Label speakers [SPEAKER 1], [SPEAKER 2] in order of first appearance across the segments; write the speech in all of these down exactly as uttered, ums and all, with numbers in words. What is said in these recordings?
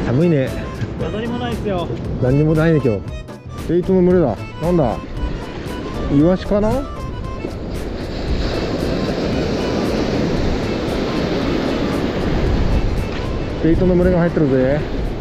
[SPEAKER 1] 寒いね。
[SPEAKER 2] 何にもないですよ。
[SPEAKER 1] 何にもないね今日。ベイトの群れだ。なんだ、イワシかな。ベイトの群れが入ってるぜ。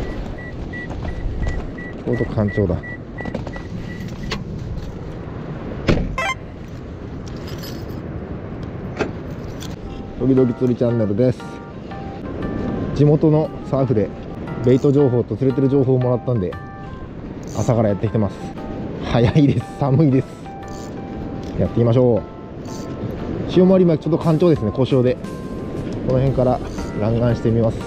[SPEAKER 1] ちょうど干潮だ。ドキドキ釣りチャンネルです。地元のサーフでベイト情報と釣れてる情報をもらったんで、朝からやってきてます。早いです。寒いです。やってみましょう。潮回り今ちょっと干潮ですね。小潮でこの辺から乱眼してみます。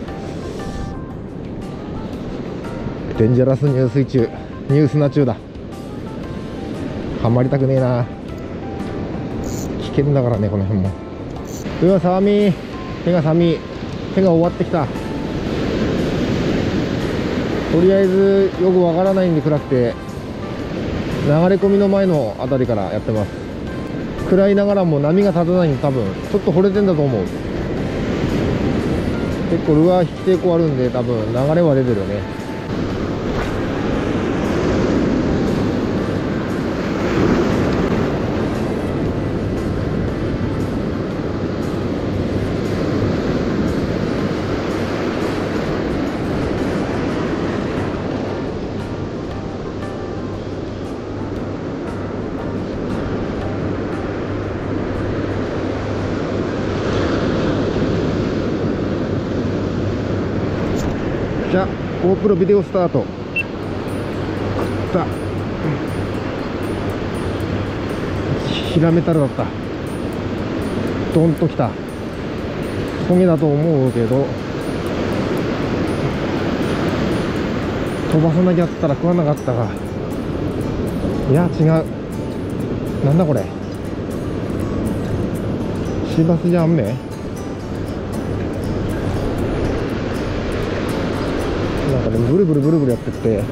[SPEAKER 1] デンジャラス入水中、入砂中だ。はまりたくねえな。危険だからねこの辺も。うわ寒い。手が寒い。手が終わってきた。とりあえずよくわからないんで暗くて、流れ込みの前のあたりからやってます。暗いながらも波が立たないんで多分ちょっと惚れてんだと思う。結構ルアー引き抵抗あるんで多分流れは出てるよね。じゃあ GoPro ビデオスタート。さあヒラメタルだった。ドンときた。トゲだと思うけど飛ばさなきゃったら食わなかったか。いや違う。なんだこれ、シバスじゃんめ。なんかねブルブルブルブルやってって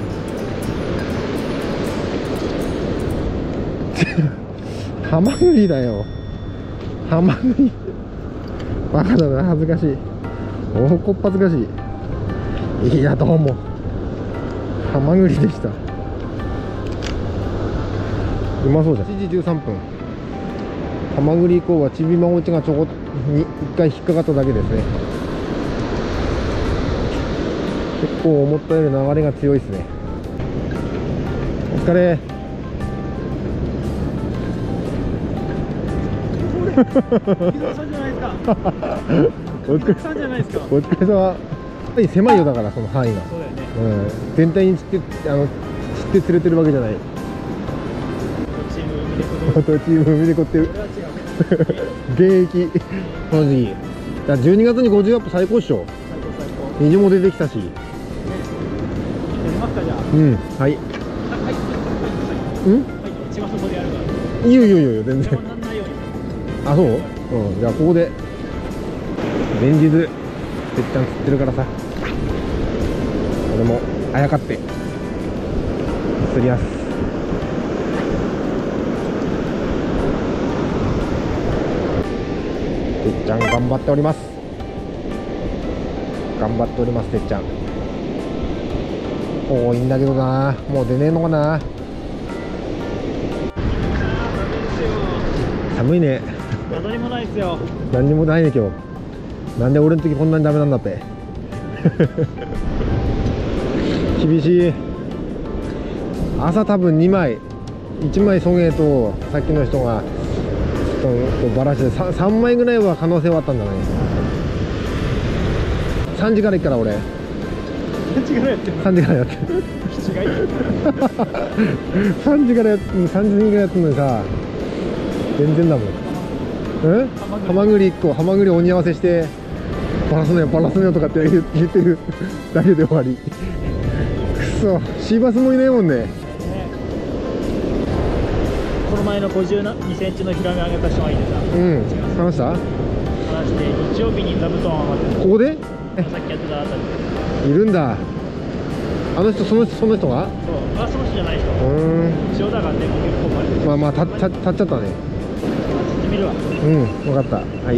[SPEAKER 1] ハマグリだよ。ハマグリバカだな。恥ずかしい。おこっぱずかしい。いやどうもハマグリでした。うまそうじゃん。しちじじゅうさんぷん。ハマグリ以降はちびまごちがちょこにいっかい引っかかっただけですね。結構思ったより流れが強いですね。お疲れ。
[SPEAKER 2] お疲れさんじゃないですか。お疲れさんじゃないですか。
[SPEAKER 1] お疲れ様。狭いよだからその範囲が。
[SPEAKER 2] そうだよね。
[SPEAKER 1] うん。全体に散ってあの散って釣れてるわけじゃない。
[SPEAKER 2] チーム海でこ
[SPEAKER 1] チーム海でこってる。現役この時期。だじゅうにがつにごじゅうアップ最高っしょ。
[SPEAKER 2] 最高最高。
[SPEAKER 1] 虹も出てきたし。
[SPEAKER 2] やりますかじゃあ。
[SPEAKER 1] うん。はい。
[SPEAKER 2] はいはい
[SPEAKER 1] うん。
[SPEAKER 2] はい。一番そこでやるから。
[SPEAKER 1] いいよいいよいいよ全然。
[SPEAKER 2] なんないように。
[SPEAKER 1] あ、そう？うん、じゃあここで連日てっちゃん釣ってるからさ、俺もあやかって釣りやす。てっちゃん頑張っております。頑張っておりますてっちゃん。多いんだけどな、もう出ねえのかな。寒いね。
[SPEAKER 2] 何にもないですよ。
[SPEAKER 1] 何にもないね今日。なんで俺の時こんなにダメなんだって厳しい。朝多分にまい、いちまいソゲーとさっきの人がちょっとバラして 3, さんまいぐらいは可能性はあったんだね。さんじから行くから俺。
[SPEAKER 2] さんじからやってる。
[SPEAKER 1] さんじからやってる。
[SPEAKER 2] 違い。
[SPEAKER 1] さんじからやってさんじにんぐらいやってるのにさ、全然だもん。え？ハマグリいっこ、ハマグリ鬼合わせしてバラすのよバラすのよとかって言ってるだけで終わり。くそ、シーバスもいねえもんね。
[SPEAKER 2] この前のごじゅうにセンチのヒラメあげた人がいてさ。
[SPEAKER 1] うん、話した？
[SPEAKER 2] 話して日曜日に座布団を余って。
[SPEAKER 1] ここで？
[SPEAKER 2] さっきやってたあたり。
[SPEAKER 1] いるんだ。あの人、その人、その人が？
[SPEAKER 2] そう、あ、その人じゃない人。
[SPEAKER 1] うーん。
[SPEAKER 2] 潮だからね、結構前。
[SPEAKER 1] まあまあ、た、た、たっちゃったね。
[SPEAKER 2] 釣ってみるわ。
[SPEAKER 1] うん、分かった。はい。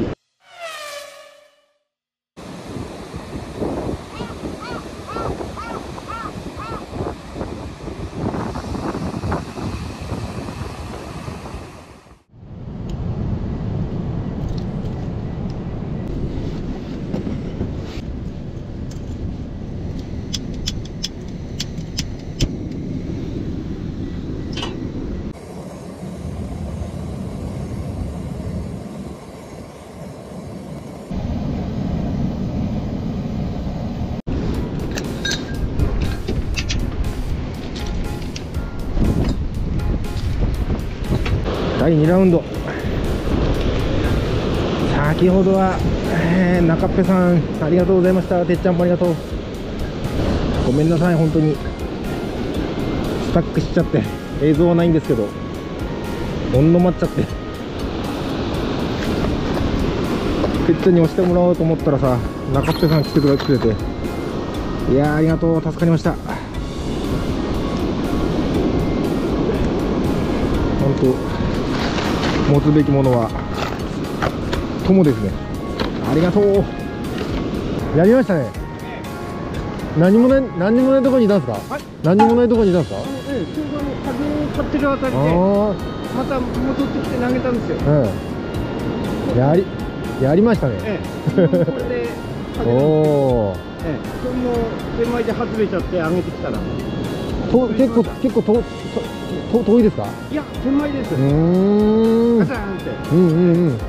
[SPEAKER 1] はいにラウンド。先ほどは、えー、中っぺさんありがとうございました。てっちゃんもありがとう。ごめんなさい、本当にスタックしちゃって映像はないんですけど、温度まっちゃって、てっちゃんに押してもらおうと思ったらさ、中っぺさん来てくれて、いやーありがとう、助かりました。本当持つべきものは友ですね。ありがとう。やりましたね。何もない何にもないところにいたんですか。はい、何にもないところにいたんですか。
[SPEAKER 2] ええ、ちょうど風を買ってるあたりでまた戻ってきて投げたんですよ。
[SPEAKER 1] うん、やりやりましたね。ええ、これでおお、ええ、その手前で外れちゃって上げてきたらと結構結構とと遠いですか。いや手前です。うーん、ガチャンって。うんうんうん、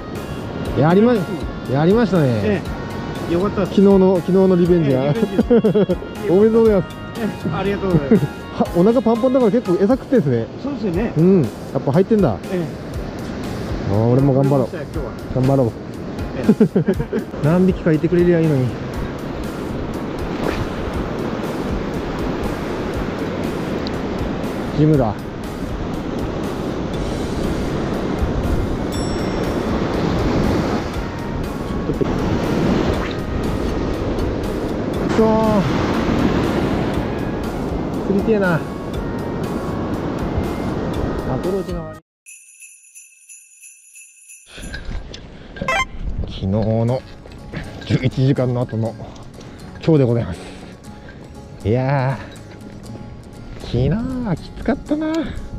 [SPEAKER 1] やりまやりましたね。ええ、よかったです。昨日の昨日のリベンジが、ええ、おめでとうございます。ええ、ありがとうございます。お腹パンパンだから結構餌食ってんですね。そうですよね。うん、やっぱ入ってんだ。ええ、あ、俺も頑張ろう。頑張ろう。何匹かいてくれりゃいいのに。ジムだ。くそー、釣りてえな。アプローチが悪い。昨日のじゅういちじかんの後の今日でございます。いやー、昨日はきつかったな。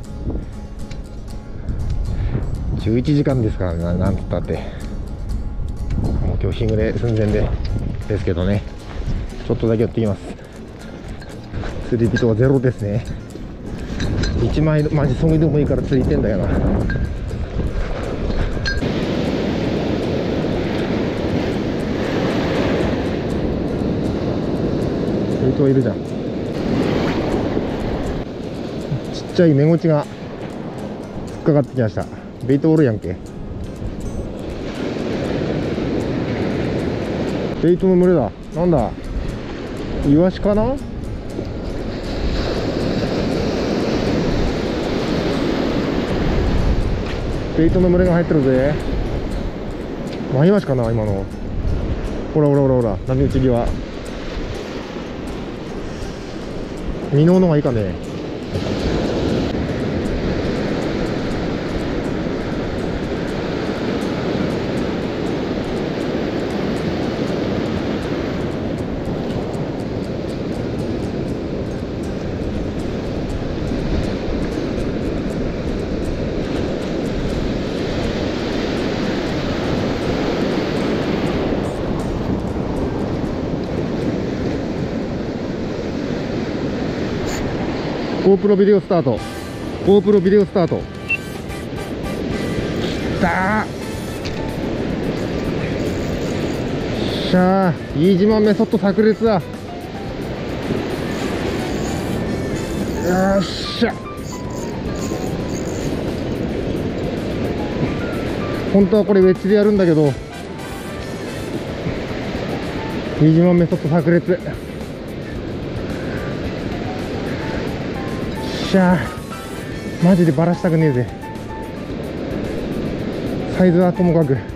[SPEAKER 1] じゅういちじかんですからね、な、なんつったって。もう今日日暮れ寸前でですけどね、ちょっとだけ寄ってきます。釣り人はゼロですね。いちまいマジそれでもいいから釣りてんだよな。釣り人いるじゃん。ちっちゃい目ゴチが突っかかってきました。ベイトおるやんけ。ベイトの群れだ。なんだ、イワシかな。ベイトの群れが入ってるぜ。マイワシかな今の。ほらほらほらほら、波打ち際。ミノのがいいかね。GoPro ビデオスタート。 GoPro ビデオスタート。きたー。しゃー、飯島メソッド炸裂だ。よっしゃ。本当はこれウェッジでやるんだけど、飯島メソッド炸裂。しゃー、マジでバラしたくねえぜ。サイズはともかく。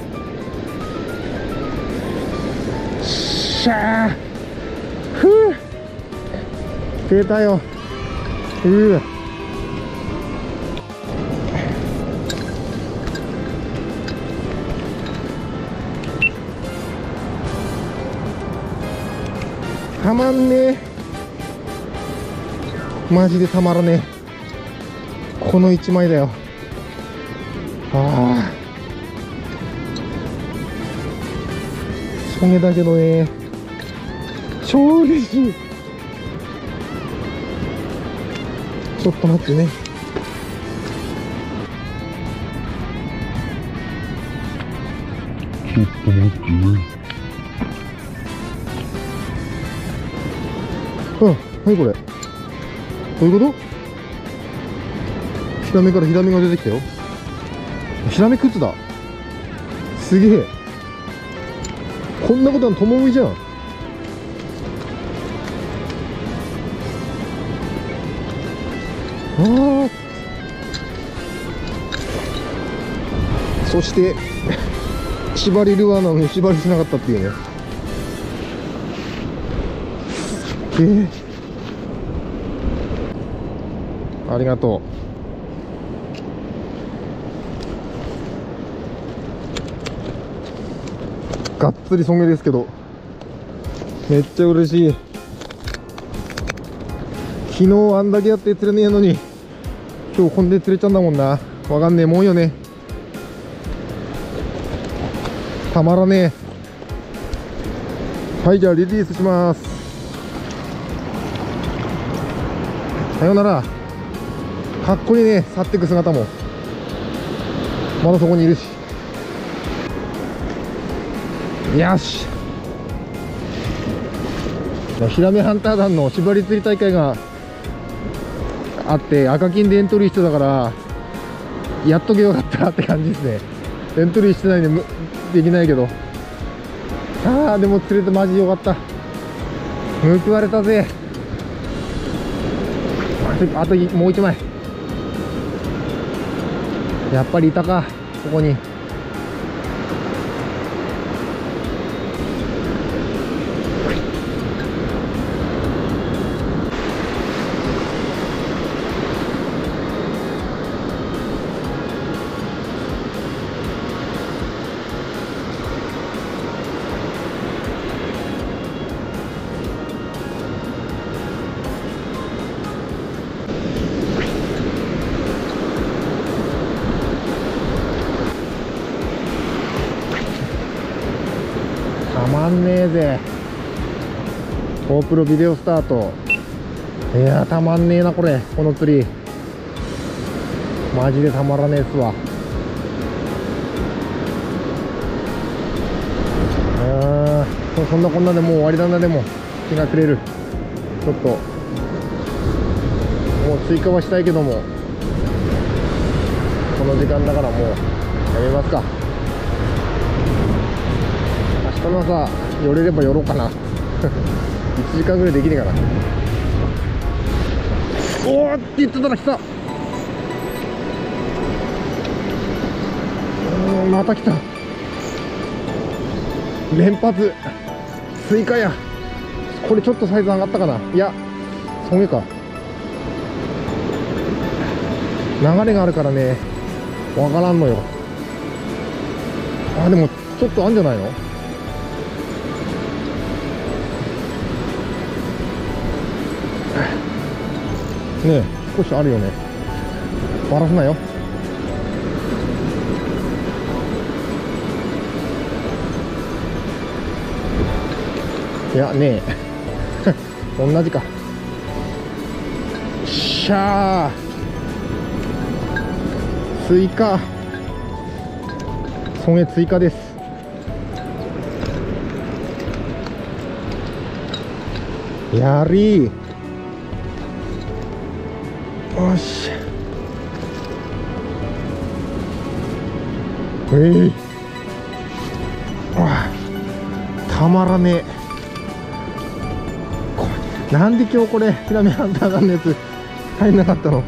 [SPEAKER 1] しゃー、ふう、出たよ。うー、たまんねえ。マジでたまらねえ。このいちまいだよ。ああ、それだけどね、超嬉しい。ちょっと待ってね。ちょっと待ってね。うん、何これ。どういうこと？ヒラメからヒラメが出てきたよ。 ヒラメ靴だ。すげえ。こんなことは共食いじゃん。ああ。そして縛りルアーなのに縛りしなかったっていうね。すっげえ。ありがとう。がっつりソゲですけどめっちゃ嬉しい。昨日あんだけやって釣れねえのに今日こんで釣れちゃうんだもんな。わかんねえもんよね。たまらねえ。はい、じゃあリリースします。さようなら。かっこいいね、去っていく姿も。まだそこにいるし。よし。ヒラメハンター団の縛り釣り大会があって赤金でエントリーしてたからやっとけよかったって感じですね。エントリーしてないんでできないけど、ああでも釣れてマジよかった。報われたぜ。あと、あともう一枚。やっぱりいたかここに。たまんねえぜ。GoPro ビデオスタート。いやーたまんねえなこれ。この釣りマジでたまらねえっすわ。あーそんなこんなでもう終わりだな。でも日が暮れる。ちょっともう追加はしたいけどもこの時間だからもうやめますか。明日の朝寄れれば寄ろうかな。いちじかんぐらいできねえかな。おーって言ってたら来た。うんまた来た。連発スイカや。これちょっとサイズ上がったかな。いやそげか。流れがあるからねわからんのよ。あでもちょっとあんじゃないの。ねえ少しあるよね。バラすなよ。いやねえ同じか。しゃー追加そげ追加です。やりーよし。えい、あたまらねえ。こなんで今日これヒラメハンター団のやつ入んなかったの。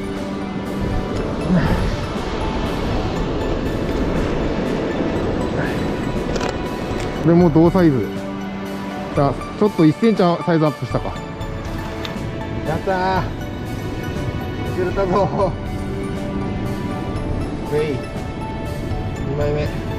[SPEAKER 1] これも同サイズだ。ちょっといっセンチサイズアップしたか。やったー釣れたぞ。ウェイにまいめ。